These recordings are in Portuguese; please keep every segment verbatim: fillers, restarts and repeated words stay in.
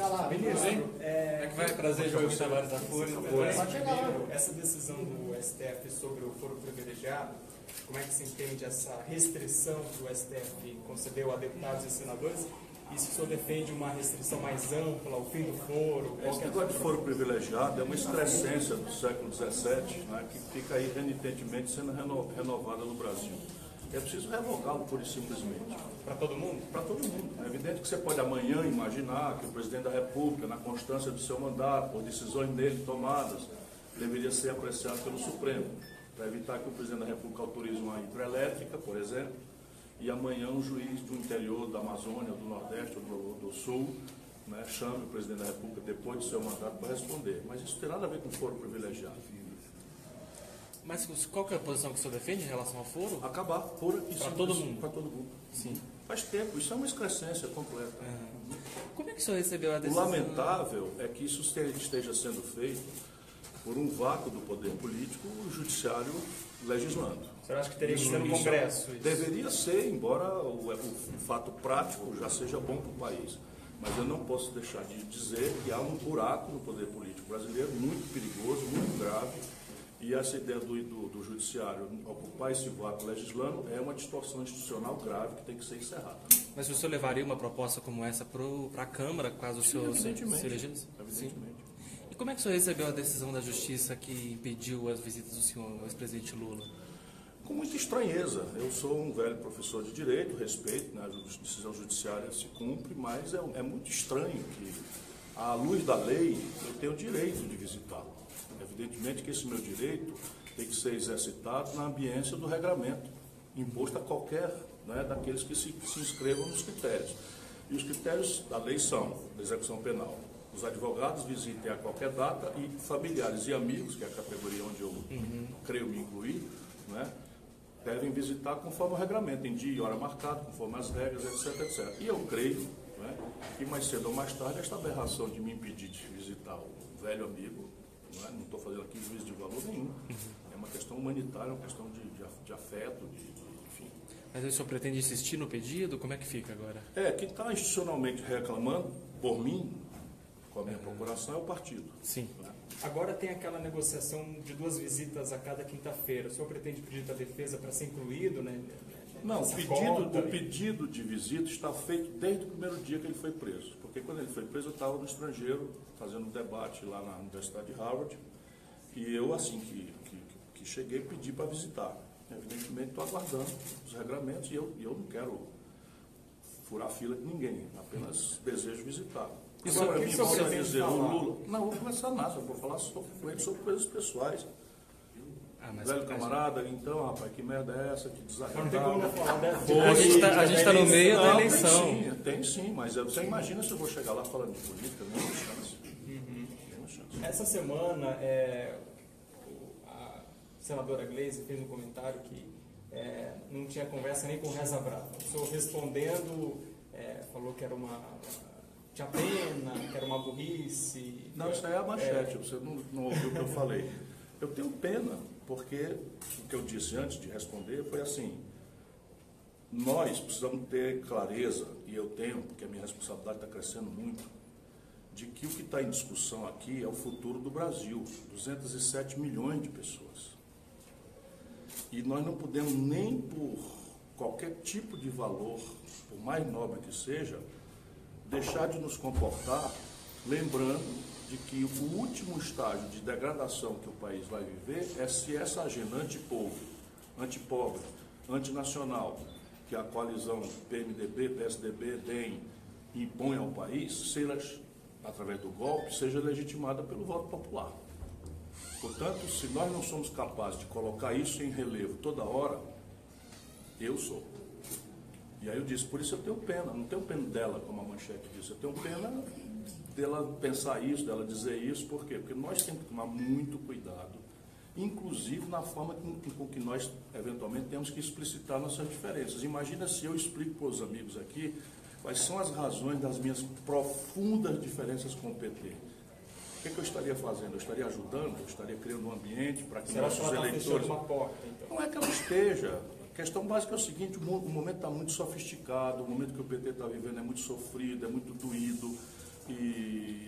chegar lá. Beleza, hein? É, É que vai trazer João Tavares da Folha. Pode chegar lá. essa decisão do S T F sobre o foro privilegiado, como é que se entende essa restrição que o S T F concedeu a deputados e senadores? E se o senhor defende uma restrição mais ampla, o fim do foro? Esse negócio de foro privilegiado é uma excrescência do século dezessete, né, que fica aí renitentemente sendo reno, renovada no Brasil. É preciso revogá-lo pura e simplesmente. Para todo mundo? Para todo mundo. É evidente que você pode amanhã imaginar que o presidente da República, na constância do seu mandato, por decisões dele tomadas, deveria ser apreciado pelo Supremo, para evitar que o presidente da República autorize uma hidrelétrica, por exemplo, e amanhã um juiz do interior da Amazônia, do Nordeste ou do, do Sul, né, chame o presidente da República depois do seu mandato para responder. Mas isso tem nada a ver com foro privilegiado. Mas qual que é a posição que o senhor defende em relação ao foro? Acabar, pura e Para todo mundo? Para todo mundo. Sim. Faz tempo, isso é uma excrescência completa. Uhum. Como é que o senhor recebeu a O decisão? lamentável é que isso esteja sendo feito por um vácuo do poder político, o judiciário legislando. O senhor acha que teria que ser no Isso Congresso? Isso? Deveria ser, embora o, o, o fato prático já seja bom para o país. Mas eu não posso deixar de dizer que há um buraco no poder político brasileiro muito perigoso, muito grave, e essa ideia do, do, do judiciário ocupar esse vácuo legislando é uma distorção institucional grave que tem que ser encerrada. Mas o senhor levaria uma proposta como essa para a Câmara, caso o senhor se Evidentemente. elegesse? Evidentemente. E como é que o senhor recebeu a decisão da Justiça que impediu as visitas do senhor, ao ex-presidente Lula? Com muita estranheza. Eu sou um velho professor de direito, respeito, né, a decisão judiciária se cumpre, mas é, é muito estranho que, à luz da lei, eu tenho o direito de visitá-lo. Evidentemente que esse meu direito tem que ser exercitado na ambiência do regramento, imposto a qualquer, né, daqueles que se, que se inscrevam nos critérios. E os critérios da lei são da execução penal. Os advogados visitem a qualquer data e familiares e amigos, que é a categoria onde eu uhum. creio me incluir, né, devem visitar conforme o regramento, em dia e hora marcado, conforme as regras, etc, etcétera. E eu creio, né, que mais cedo ou mais tarde esta aberração de me impedir de visitar o velho amigo, não estou fazendo aqui juízo de valor nenhum, é uma questão humanitária, uma questão de, de, de afeto, de, de, enfim. Mas o senhor pretende insistir no pedido? Como é que fica agora? É, quem está institucionalmente reclamando por mim, com a minha procuração, é o partido. Sim. Né? Agora tem aquela negociação de duas visitas a cada quinta-feira. O senhor pretende pedir da defesa para ser incluído, né? Não, o pedido, conta, o pedido de visita está feito desde o primeiro dia que ele foi preso. Porque quando ele foi preso, eu estava no estrangeiro, fazendo um debate lá na Universidade de Harvard. E eu, assim que, que, que cheguei, pedi para visitar. Evidentemente, estou aguardando os regramentos e eu, eu não quero furar a fila de ninguém, apenas desejo visitar. Isso Agora, é me que o senhor volta a pretende dizer, o falar? Lula... Não, vou conversar nada, vou falar sobre, com ele sobre coisas pessoais. Ah, mas Velho camarada, então, rapaz, que merda é essa? Que Não tem como não desagradável. falar dessa. A gente tá- a gente tá no meio da Não, eleição. Tem sim, tem sim, mas você imagina se eu vou chegar lá falando de política, nenhuma chance. Uhum. Nenhuma chance. Essa semana, é, o- a senadora Gleisi fez um comentário que é, não tinha conversa nem com Reza Brava. O senhor respondendo, é, falou que era uma... tinha pena, que era uma burrice. Não, isso aí é a manchete, você não, não ouviu o que eu falei. Eu tenho pena, porque o que eu disse antes de responder foi assim, nós precisamos ter clareza, e eu tenho, porque a minha responsabilidade está crescendo muito, de que o que está em discussão aqui é o futuro do Brasil, duzentos e sete milhões de pessoas. E nós não podemos nem por qualquer tipo de valor, por mais nobre que seja, deixar de nos comportar lembrando de que o último estágio de degradação que o país vai viver é se essa agenda antipovo, antipobre, antinacional, que a coalizão P M D B, P S D B, D E M impõe ao país, seja, através do golpe, seja legitimada pelo voto popular. Portanto, se nós não somos capazes de colocar isso em relevo toda hora, eu sou. E aí eu disse, por isso eu tenho pena, não tenho pena dela, como a manchete disse, eu tenho pena dela pensar isso, dela dizer isso, por quê? Porque nós temos que tomar muito cuidado, inclusive na forma com, com que nós, eventualmente, temos que explicitar nossas diferenças. Imagina se eu explico para os amigos aqui quais são as razões das minhas profundas diferenças com o P T. O que, é que eu estaria fazendo? Eu estaria ajudando? Eu estaria criando um ambiente para que Será nossos que ela está eleitores... fechando uma porta, então? Não é que ela esteja. A questão básica é o seguinte, o momento está muito sofisticado, o momento que o P T está vivendo é muito sofrido, é muito doído, e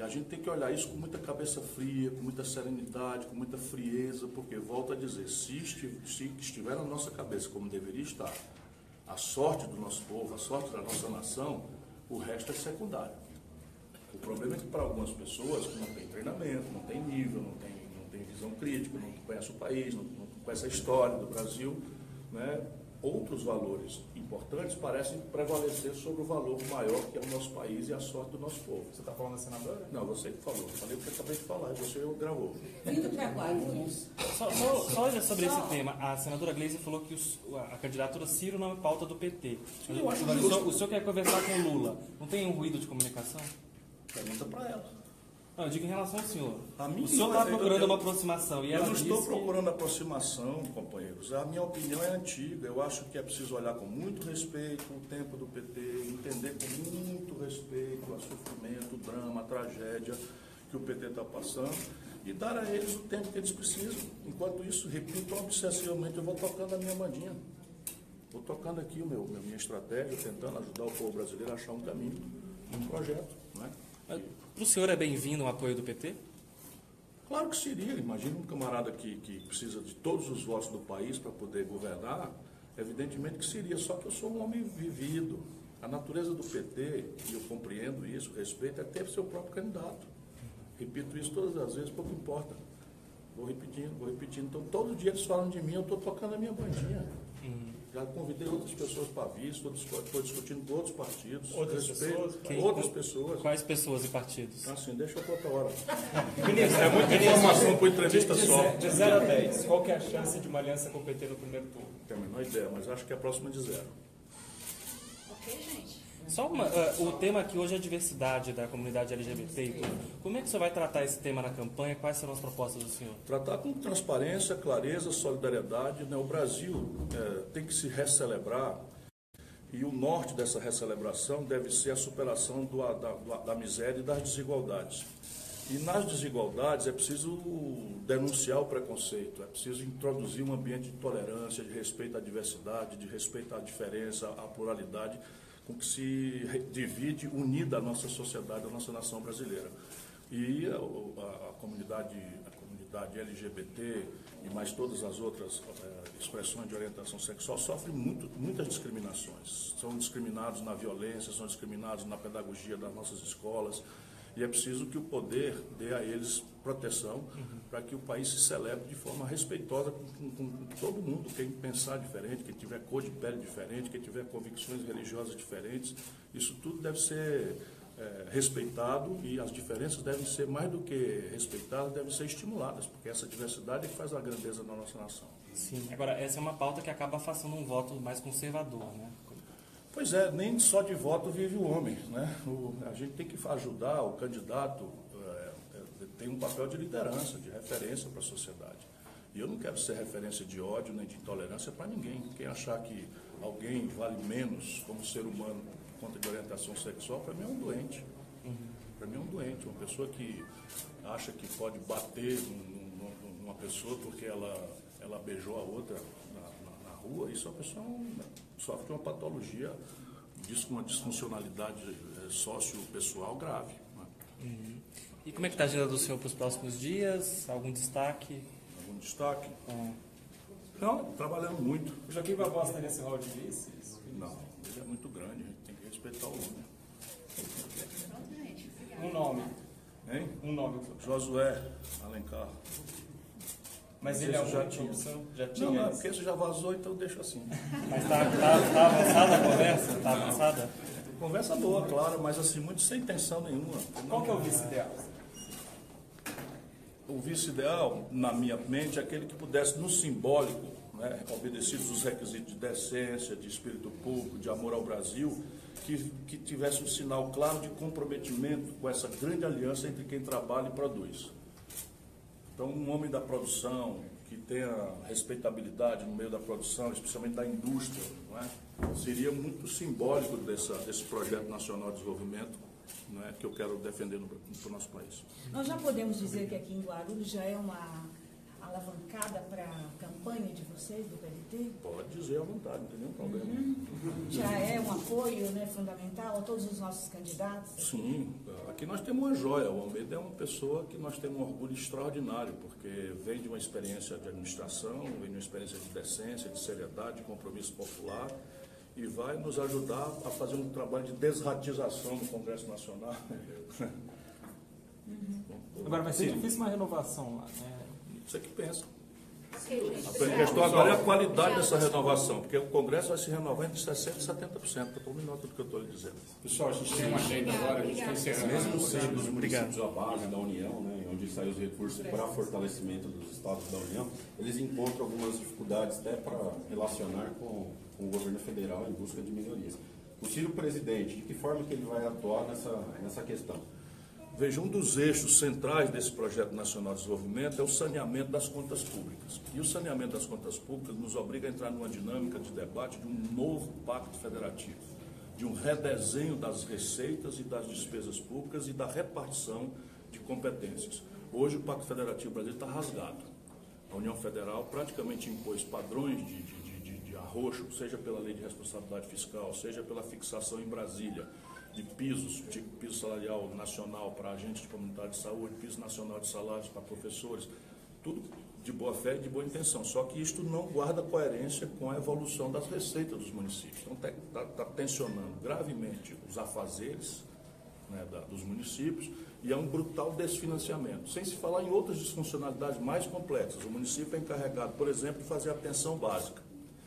a gente tem que olhar isso com muita cabeça fria, com muita serenidade, com muita frieza, porque, volto a dizer, se estiver na nossa cabeça como deveria estar, a sorte do nosso povo, a sorte da nossa nação, o resto é secundário. O problema é que para algumas pessoas que não têm treinamento, não têm nível, não têm, não têm visão crítica, não conhecem o país, não, não conhecem a história do Brasil, né, outros valores importantes parecem prevalecer sobre o valor maior que é o nosso país e a sorte do nosso povo. Você está falando da senadora? Não, você que falou. Eu falei o que eu acabei de falar, você gravou. Vindo para Guarulhos. Só, só, só olha sobre esse tema. A senadora Gleisi falou que os, a candidatura Ciro não é pauta do P T. Sim, eu acho o, justo. senhor, o senhor quer conversar com o Lula. Não tem um ruído de comunicação? Pergunta para ela. Não, eu digo em relação ao senhor. A mim, o senhor está eu- procurando eu- uma aproximação e Eu ela não disse estou que- procurando aproximação, companheiros. A minha opinião é antiga. Eu acho que é preciso olhar com muito respeito o tempo do P T, entender com muito respeito o sofrimento, o drama, a tragédia que o P T está passando e dar a eles o tempo que eles precisam. Enquanto isso, repito obsessivamente, eu vou tocando a minha bandinha. Vou tocando aqui o meu, a minha estratégia, tentando ajudar o povo brasileiro a achar um caminho, um projeto. Não é? Para o senhor é bem-vindo o apoio do P T? Claro que seria. Imagina um camarada que, que precisa de todos os votos do país para poder governar, evidentemente que seria, só que eu sou um homem vivido. A natureza do P T, e eu compreendo isso, respeito, é ter seu próprio candidato. Repito isso todas as vezes, pouco importa. Vou repetindo, vou repetindo. Então, todo dia eles falam de mim, eu estou tocando a minha bandinha. Uhum. Já convidei outras pessoas para vir, estou discutindo com outros partidos. Outras respeito, pessoas? Quem? Outras pessoas. Quais pessoas e partidos? Assim, deixa eu para outra hora. Ministro, É muita informação para entrevista de, de, só. ze- de zero a dez, qual que é a chance de uma aliança com o P T no primeiro turno? Não tenho a menor ideia, mas acho que é próxima de zero. Ok, gente? Só uma, ah, o tema aqui hoje é a diversidade da comunidade L G B T e tudo. Como é que o senhor vai tratar esse tema na campanha? Quais serão as propostas do senhor? Tratar com transparência, clareza, solidariedade. Né? O Brasil é, tem que se recelebrar e o norte dessa recelebração deve ser a superação do, da, da, da miséria e das desigualdades. E nas desigualdades é preciso denunciar o preconceito, é preciso introduzir um ambiente de tolerância, de respeito à diversidade, de respeito à diferença, à pluralidade, com que se re- divide unida a nossa sociedade, a nossa nação brasileira. E a, a- a comunidade, a comunidade L G B T e mais todas as outras eh, expressões de orientação sexual sofrem muito, muitas discriminações. São discriminados na violência, são discriminados na pedagogia das nossas escolas. E é preciso que o poder dê a eles proteção para que o país se celebre de forma respeitosa com, com, com todo mundo. Quem pensar diferente, quem tiver cor de pele diferente, quem tiver convicções religiosas diferentes, isso tudo deve ser é, respeitado e as diferenças devem ser, mais do que respeitadas, devem ser estimuladas, porque essa diversidade é que faz a grandeza da nossa nação. Sim. Agora, essa é uma pauta que acaba afastando um voto mais conservador, né? Pois é, nem só de voto vive o homem, né? O, a gente tem que ajudar o candidato, é, é, tem um papel de liderança, de referência para a sociedade. E eu não quero ser referência de ódio nem de intolerância para ninguém. Quem achar que alguém vale menos como ser humano por conta de orientação sexual, para mim é um doente. Uhum. Para mim é um doente, uma pessoa que acha que pode bater num, num, numa pessoa porque ela, ela beijou a outra na, na, na rua, isso é uma pessoa um, sofre de uma patologia, disso com uma disfuncionalidade é, sociopessoal grave. Né? Uhum. E como é que está a agenda do senhor para os próximos dias? Algum destaque? Algum destaque? É. Não, trabalhando muito. O Joaquim Barbosa está nesse rol de vices? Não, ele é muito grande, a gente tem que respeitar o homem. Pronto, gente. Um nome. Hein? Um nome. Josué Alencar. Mas Não ele sei é se um já já tinha. opção? Já tinha Não, não, é esse? porque esse já vazou, então deixa assim. Mas está tá, tá avançada a conversa? Está avançada? Conversa boa, claro, mas assim, muito sem intenção nenhuma. Qual que é o vice ideal? O vice ideal, na minha mente, é aquele que pudesse, no simbólico, né, obedecidos os requisitos de decência, de espírito público, de amor ao Brasil, que, que tivesse um sinal claro de comprometimento com essa grande aliança entre quem trabalha e produz. Então, um homem da produção, que tenha respeitabilidade no meio da produção, especialmente da indústria, não é? Seria muito simbólico dessa, desse projeto nacional de desenvolvimento, não é? Que eu quero defender no, no nosso país. Nós já podemos dizer que aqui em Guarulhos já é uma alavancada para a campanha de vocês, do P L T? Pode dizer à vontade, não tem nenhum problema. Uhum. Já é um apoio, né, fundamental a todos os nossos candidatos? Sim, aqui nós temos uma joia. O Almeida é uma pessoa que nós temos um orgulho extraordinário, porque vem de uma experiência de administração, vem de uma experiência de decência, de seriedade, de compromisso popular, e vai nos ajudar a fazer um trabalho de desratização do Congresso Nacional. Uhum. Agora vai ser difícil uma renovação lá, né? Você que pensa. Ok, gente. A questão agora é a qualidade dessa renovação, porque o Congresso vai se renovar entre sessenta por cento e setenta por cento. Tome nota do que eu estou lhe dizendo. Pessoal, a gente tem uma agenda agora, a gente está encerrando. Mesmo sendo os Obrigado. municípios a base da União, né, onde saem os recursos para fortalecimento dos estados da União, eles encontram algumas dificuldades até para relacionar com, com o governo federal em busca de melhorias. O Ciro presidente, de que forma que ele vai atuar nessa, nessa questão? Veja, um dos eixos centrais desse Projeto Nacional de Desenvolvimento é o saneamento das contas públicas. E o saneamento das contas públicas nos obriga a entrar numa dinâmica de debate de um novo pacto federativo, de um redesenho das receitas e das despesas públicas e da repartição de competências. Hoje o Pacto Federativo brasileiro está rasgado. A União Federal praticamente impôs padrões de, de, de, de, de arroxo, seja pela Lei de Responsabilidade Fiscal, seja pela fixação em Brasília, de pisos, de piso salarial nacional para agentes de comunidade de saúde, piso nacional de salários para professores, tudo de boa fé e de boa intenção. Só que isto não guarda coerência com a evolução das receitas dos municípios. Então está tá, tá tensionando gravemente os afazeres, né, da, dos municípios, e é um brutal desfinanciamento. Sem se falar em outras disfuncionalidades mais complexas. O município é encarregado, por exemplo, de fazer a atenção básica.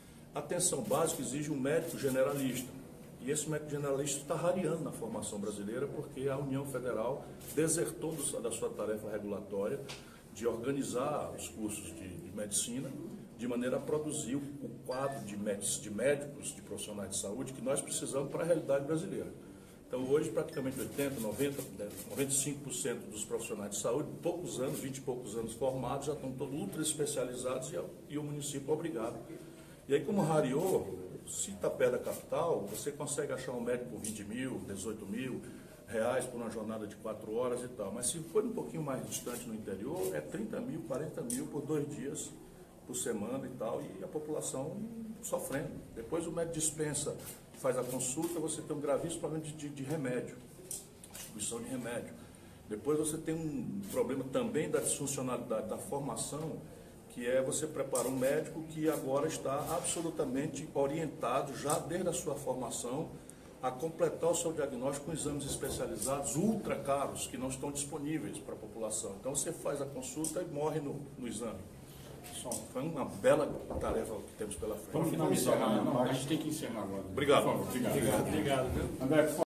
A atenção básica exige um médico generalista. E esse médico generalista está rareando na formação brasileira porque a União Federal desertou do, da sua tarefa regulatória de organizar os cursos de, de medicina de maneira a produzir o, o quadro de, med, de médicos, de profissionais de saúde que nós precisamos para a realidade brasileira. Então, hoje, praticamente oitenta, noventa, noventa e cinco por cento dos profissionais de saúde, poucos anos, vinte e poucos anos formados, já estão todos ultra especializados e, e o município é obrigado. E aí, como rareou, se está perto da capital, você consegue achar um médico por vinte mil, dezoito mil reais por uma jornada de quatro horas e tal. Mas se for um pouquinho mais distante no interior, é trinta mil, quarenta mil por dois dias por semana e tal, e a população sofrendo. Depois o médico dispensa, faz a consulta, você tem um gravíssimo problema de, de, de remédio, distribuição de remédio. Depois você tem um problema também da disfuncionalidade da formação, que é você preparar um médico que agora está absolutamente orientado, já desde a sua formação, a completar o seu diagnóstico com exames especializados, ultra caros, que não estão disponíveis para a população. Então você faz a consulta e morre no, no exame. Só foi uma bela tarefa que temos pela frente. Vamos finalizar, não, a gente tem que encerrar agora. Obrigado. Por favor, obrigado. Obrigado. Obrigado. André, por favor.